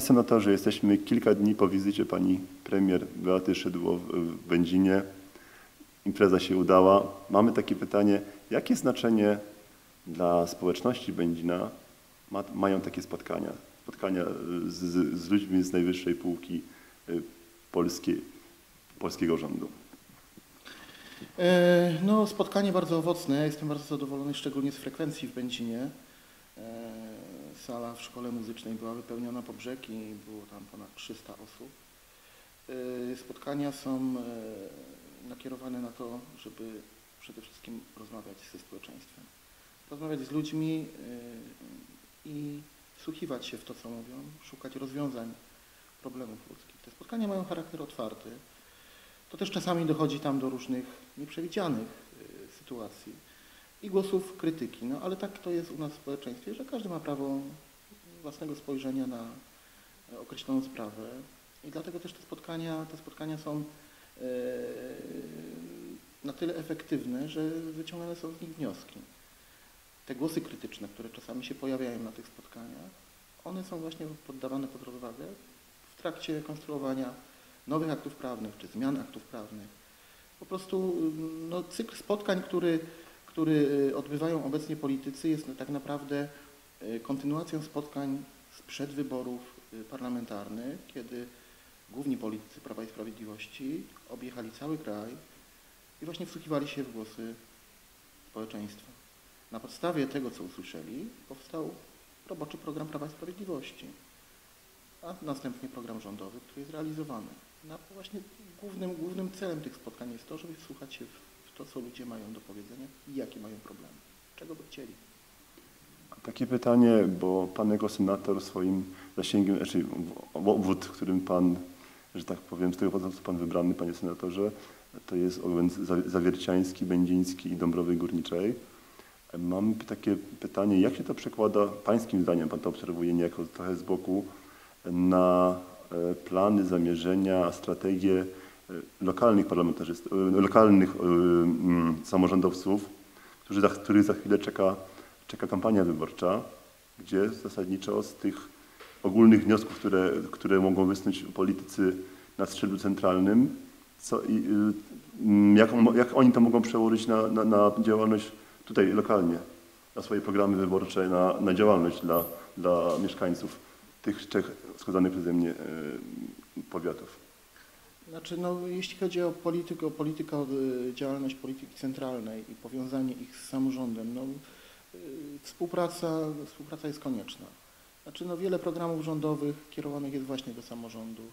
senatorze, jesteśmy kilka dni po wizycie pani premier Beaty Szydło w Będzinie. Impreza się udała. Mamy takie pytanie, jakie znaczenie dla społeczności Będzina mają takie spotkania? Spotkania z ludźmi z najwyższej półki polskiego rządu. No, spotkanie bardzo owocne. Ja jestem bardzo zadowolony, szczególnie z frekwencji w Będzinie. Sala w szkole muzycznej była wypełniona po brzegi i było tam ponad 300 osób. Spotkania są nakierowane na to, żeby przede wszystkim rozmawiać ze społeczeństwem. Rozmawiać z ludźmi i wsłuchiwać się w to, co mówią, szukać rozwiązań problemów ludzkich. Te spotkania mają charakter otwarty. To też czasami dochodzi tam do różnych nieprzewidzianych sytuacji i głosów krytyki. No ale tak to jest u nas w społeczeństwie, że każdy ma prawo własnego spojrzenia na określoną sprawę i dlatego też te spotkania są na tyle efektywne, że wyciągane są z nich wnioski. Te głosy krytyczne, które czasami się pojawiają na tych spotkaniach, one są właśnie poddawane pod rozwagę w trakcie konstruowania nowych aktów prawnych czy zmian aktów prawnych. Po prostu no, cykl spotkań, który odbywają obecnie politycy, jest tak naprawdę kontynuacją spotkań sprzed wyborów parlamentarnych, kiedy główni politycy Prawa i Sprawiedliwości objechali cały kraj i właśnie wsłuchiwali się w głosy społeczeństwa. Na podstawie tego, co usłyszeli, powstał roboczy program Prawa i Sprawiedliwości, a następnie program rządowy, który jest realizowany. No właśnie głównym celem tych spotkań jest to, żeby wsłuchać się w to, co ludzie mają do powiedzenia i jakie mają problemy, czego by chcieli. Takie pytanie, bo pan jako senator swoim zasięgiem, znaczy obwód, którym pan, że tak powiem, z tego powodu, co pan wybrany, panie senatorze, to jest obwód zawierciański, będziński i Dąbrowy Górniczej. Mam takie pytanie, jak się to przekłada, pańskim zdaniem, pan to obserwuje niejako trochę z boku, na plany, zamierzenia, strategie lokalnych parlamentarzystów, lokalnych samorządowców, których za chwilę czeka kampania wyborcza, gdzie zasadniczo z tych ogólnych wniosków, które mogą wysnuć politycy na szczeblu centralnym, jak oni to mogą przełożyć na działalność tutaj lokalnie, na swoje programy wyborcze, na działalność dla mieszkańców tych trzech wskazanych przeze mnie powiatów. Znaczy, no, jeśli chodzi o działalność polityki centralnej i powiązanie ich z samorządem, no, współpraca jest konieczna. Znaczy, no, wiele programów rządowych kierowanych jest właśnie do samorządów.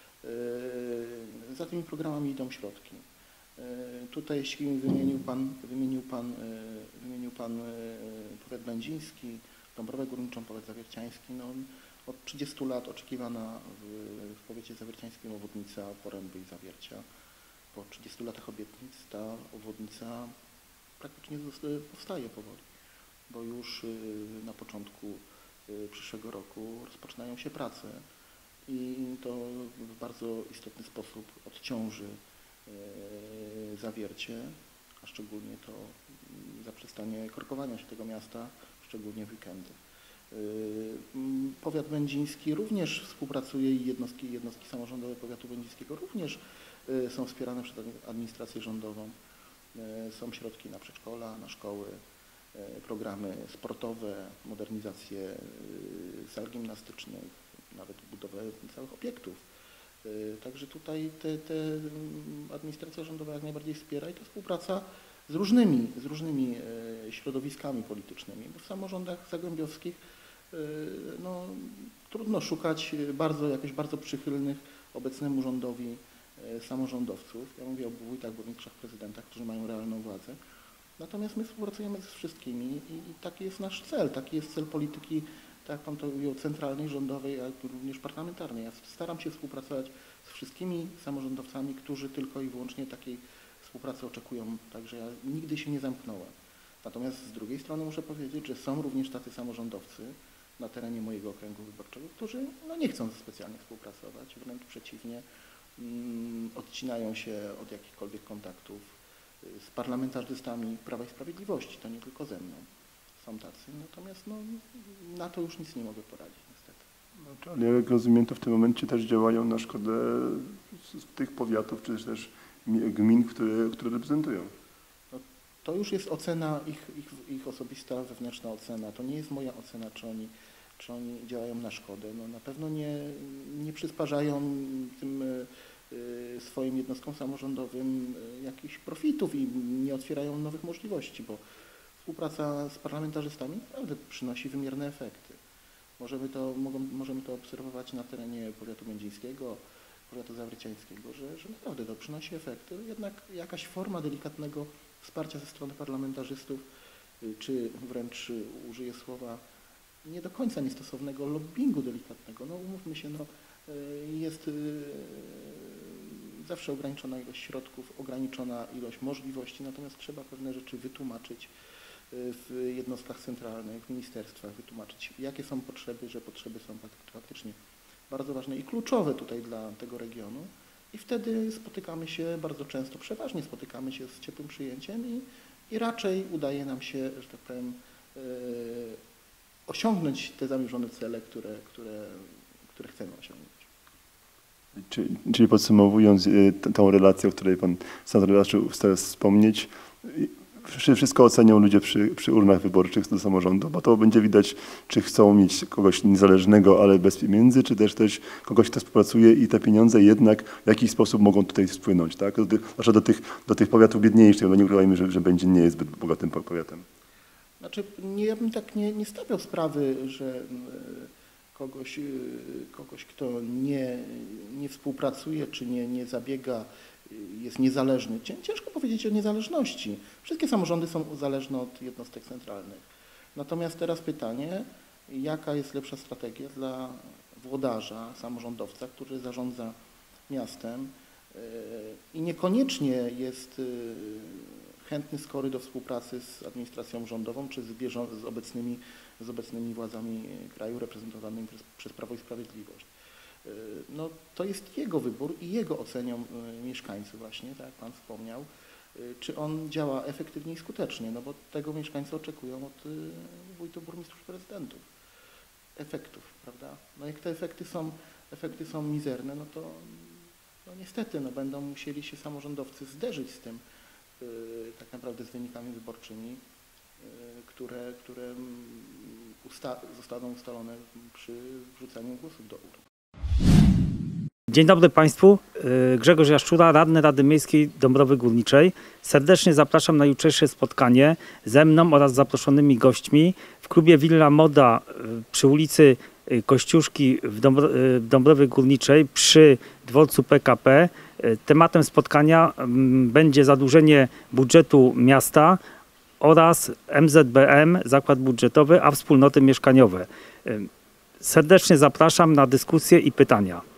Za tymi programami idą środki. Tutaj, jeśli wymienił pan powiat będziński, Dąbrowę Górniczą, powiat zawierciański, no, od 30 lat oczekiwana w powiecie zawierciańskim obwodnica Poręby i Zawiercia. Po 30 latach obietnic ta obwodnica praktycznie powstaje powoli, bo już na początku przyszłego roku rozpoczynają się prace i to w bardzo istotny sposób odciąży Zawiercie, a szczególnie to zaprzestanie korkowania się tego miasta, szczególnie w weekendy. Powiat będziński również współpracuje i jednostki samorządowe powiatu będzińskiego również są wspierane przez administrację rządową. Są środki na przedszkola, na szkoły, programy sportowe, modernizację sal gimnastycznych, nawet budowę całych obiektów. Także tutaj administracja rządowa jak najbardziej wspiera i to współpraca z różnymi środowiskami politycznymi, bo w samorządach zagłębiowskich no, trudno szukać jakoś bardzo przychylnych obecnemu rządowi samorządowców. Ja mówię o wójtach, burmistrzach, prezydentach, którzy mają realną władzę. Natomiast my współpracujemy z wszystkimi i taki jest nasz cel, taki jest cel polityki, tak jak pan to mówił, centralnej, rządowej, ale również parlamentarnej. Ja staram się współpracować z wszystkimi samorządowcami, którzy tylko i wyłącznie takiej współpracy oczekują, także ja nigdy się nie zamknąłem. Natomiast z drugiej strony muszę powiedzieć, że są również tacy samorządowcy na terenie mojego okręgu wyborczego, którzy no, nie chcą specjalnie współpracować, wręcz przeciwnie, odcinają się od jakichkolwiek kontaktów z parlamentarzystami Prawa i Sprawiedliwości, to nie tylko ze mną. Są tacy, natomiast no, na to już nic nie mogę poradzić niestety. Ale jak rozumiem, to w tym momencie też działają na szkodę tych powiatów, czy też gmin, które reprezentują. No, to już jest ocena, ich osobista, wewnętrzna ocena. To nie jest moja ocena, czy oni działają na szkodę. No, na pewno nie przysparzają tym swoim jednostkom samorządowym jakichś profitów i nie otwierają nowych możliwości, bo współpraca z parlamentarzystami naprawdę przynosi wymierne efekty. Możemy to obserwować na terenie powiatu będzińskiego, powiatu zawierciańskiego, że naprawdę to przynosi efekty. Jednak jakaś forma delikatnego wsparcia ze strony parlamentarzystów, czy wręcz użyję słowa nie do końca niestosownego lobbingu delikatnego. No umówmy się, jest zawsze ograniczona ilość środków, ograniczona ilość możliwości, natomiast trzeba pewne rzeczy wytłumaczyć w jednostkach centralnych, w ministerstwach, wytłumaczyć, jakie są potrzeby, że potrzeby są faktycznie bardzo ważne i kluczowe tutaj dla tego regionu. I wtedy spotykamy się bardzo często, przeważnie spotykamy się z ciepłym przyjęciem i raczej udaje nam się, że tak powiem, osiągnąć te zamierzone cele, które chcemy osiągnąć. Czyli podsumowując tą relację, o której pan senator raczył teraz wspomnieć, wszystko ocenią ludzie przy urnach wyborczych do samorządu, bo to będzie widać, czy chcą mieć kogoś niezależnego, ale bez pieniędzy, czy też kogoś, kto współpracuje i te pieniądze jednak w jakiś sposób mogą tutaj wpłynąć, tak? Zwłaszcza do tych powiatów biedniejszych, no nie ukrywajmy, że będzie nie jest zbyt bogatym powiatem. Znaczy, ja bym tak nie stawiał sprawy, że kogoś kto nie współpracuje, czy nie zabiega, jest niezależny. Ciężko powiedzieć o niezależności. Wszystkie samorządy są zależne od jednostek centralnych. Natomiast teraz pytanie, jaka jest lepsza strategia dla włodarza, samorządowca, który zarządza miastem i niekoniecznie jest chętny, skory do współpracy z administracją rządową, czy z obecnymi władzami kraju reprezentowanymi przez Prawo i Sprawiedliwość. No, to jest jego wybór i jego ocenią mieszkańcy właśnie, tak jak pan wspomniał, czy on działa efektywnie i skutecznie, no bo tego mieszkańcy oczekują od wójtów, burmistrzów, prezydentów. Efektów, prawda? No jak te efekty są mizerne, no to niestety będą musieli się samorządowcy zderzyć z tym, tak naprawdę z wynikami wyborczymi, które zostaną ustalone przy wrzucaniu głosów do urn. Dzień dobry Państwu. Grzegorz Jaszczura, radny Rady Miejskiej Dąbrowy Górniczej. Serdecznie zapraszam na jutrzejsze spotkanie ze mną oraz zaproszonymi gośćmi w klubie Villa Moda przy ulicy Kościuszki w Dąbrowie Górniczej przy dworcu PKP. Tematem spotkania będzie zadłużenie budżetu miasta oraz MZBM, zakład budżetowy, a wspólnoty mieszkaniowe. Serdecznie zapraszam na dyskusję i pytania.